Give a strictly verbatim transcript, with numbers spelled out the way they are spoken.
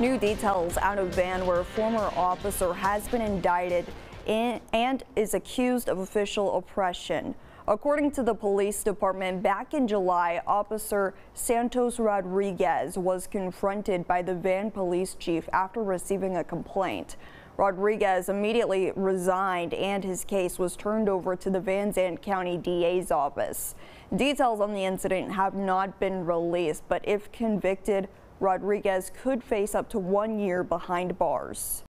New details out of van where a former officer has been indicted in, and is accused of official oppression. According to the police department, back in July, Officer Santos Rodriguez was confronted by the van police chief after receiving a complaint. Rodriguez immediately resigned and his case was turned over to the Van Zandt County D A's office. Details on the incident have not been released, but if convicted, Rodriguez could face up to one year behind bars.